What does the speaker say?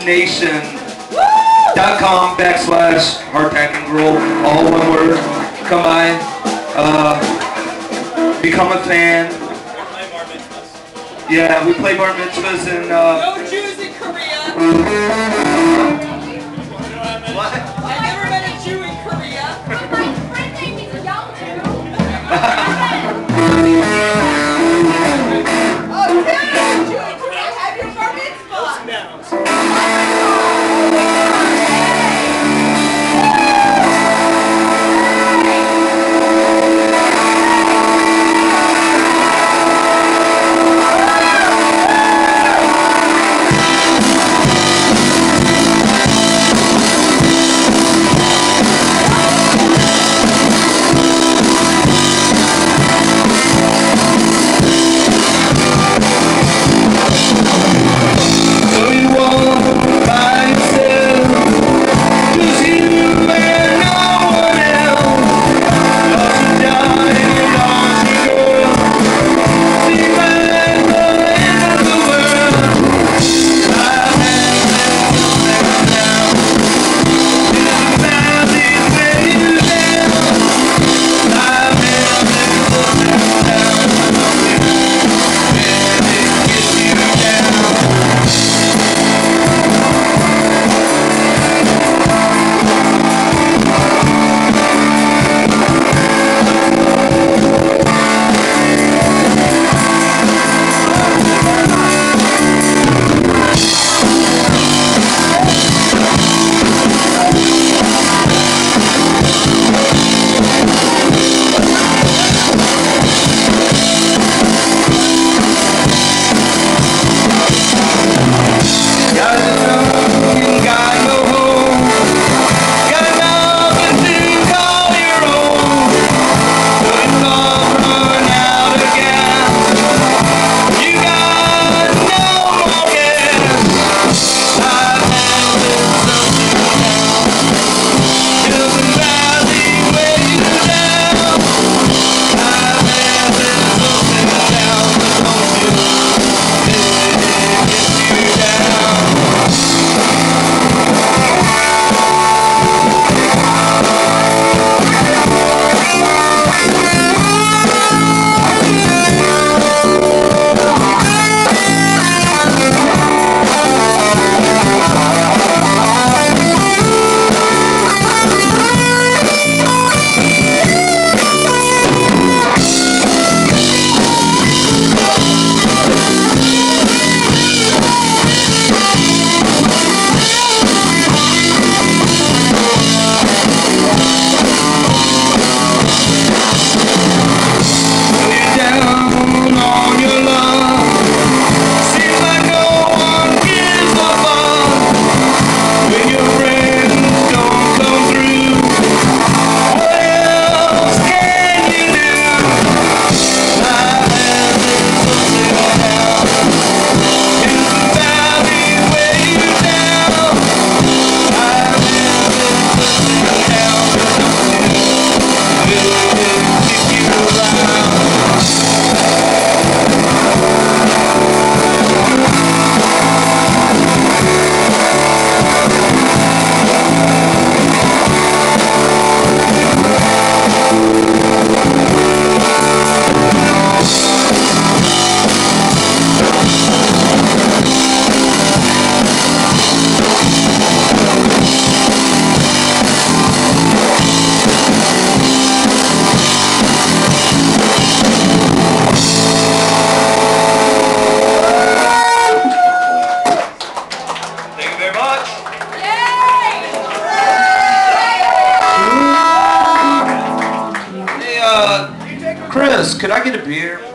RockNation.com/hardpackingroll, all one word. Come by, become a fan. Yeah, we play bar mitzvahs and no Jews in Korea. What? I've never met a Jew in Korea. My friend name is Young Jew. Oh, damn, Jew in Korea. Have your bar mitzvah. Chris, could I get a beer?